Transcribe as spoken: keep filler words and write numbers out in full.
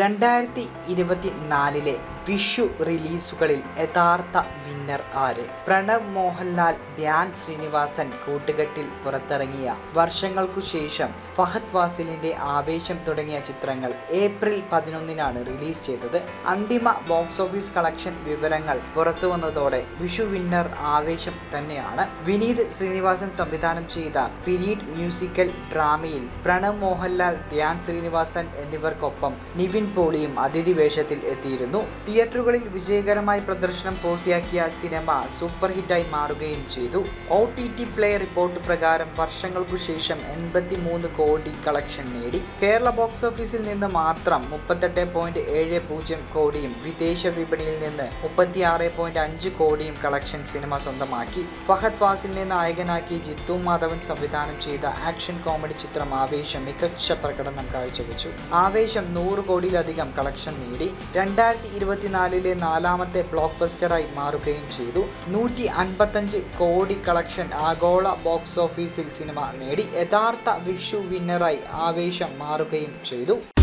രണ്ടായിരത്തി ഇരുപത്തിനാലിലെ വിഷു റിലീസുകളിൽ യഥാർത്ഥ വിന്നർ ആര്? പ്രണവ് മോഹൻലാൽ, ധ്യാൻ ശ്രീനിവാസൻ കൂട്ടുകെട്ടിൽ പുറത്തിറങ്ങിയ വർഷങ്ങൾക്കു ശേഷം ഫഹദ് ഫാസിലിന്റെ ആവേശം തുടങ്ങിയ ചിത്രങ്ങൾ ഏപ്രിൽ പതിനൊന്നിനാണ് റിലീസ് ചെയ്തത്. അന്തിമ ബോക്സ് ഓഫീസ് കളക്ഷൻ വിവരങ്ങൾ പുറത്തു വന്നതോടെ വിഷു വിന്നർ ആവേശം തന്നെയാണ്. വിനീത് ശ്രീനിവാസൻ സംവിധാനം ചെയ്ത പീരീഡ് മ്യൂസിക്കൽ ഡ്രാമയിൽ പ്രണവ് മോഹൻലാൽ, ധ്യാൻ ശ്രീനിവാസൻ എന്നിവർക്കൊപ്പം നിവിൻ പോളിയും അതിഥി വേഷത്തിൽ എത്തിയിരുന്നു. തിയേറ്ററുകളിൽ വിജയകരമായി പ്രദർശനം പൂർത്തിയാക്കിയ സിനിമ സൂപ്പർ ഹിറ്റായി മാറുകയും ചെയ്തു. O T T play report പ്രകാരം വർഷങ്ങൾക്കു ശേഷം എൺപത്തി മൂന്ന് കോടി കളക്ഷൻ നേടി. കേരള ബോക്സ് ഓഫീസിൽ നിന്ന് മാത്രം മുപ്പത്തെട്ട് പോയിന്റ് ഏഴ് പൂജ്യം കോടിയും വിദേശ വിപണിയിൽ നിന്ന് മുപ്പത്തിയാറ് പോയിന്റ് അഞ്ച് കോടിയും കളക്ഷൻ സിനിമ സ്വന്തമാക്കി. ഫഹദ് ഫാസിലിനെ നായകനാക്കി ജിത്തു മാധവൻ സംവിധാനം ചെയ്ത ആക്ഷൻ കോമഡി ചിത്രം ആവേശം മികച്ച പ്രകടനം കാഴ്ചവെച്ചു. ആവേശം നൂറ് കോടിയിലധികം കളക്ഷൻ നേടി. രണ്ടായിരത്തി ഇരുപത്തിനാലിലെ നാലാമത്തെ ബ്ലോക്ക് ബസ്റ്ററായി മാറുകയും ചെയ്തു. നൂറ്റി അൻപത്തഞ്ച് കോടി കളക്ഷൻ ആഗോള ബോക്സ് ഓഫീസിൽ സിനിമ നേടി. യഥാർത്ഥ വിഷു വിന്നറായി ആവേശം മാറുകയും ചെയ്തു.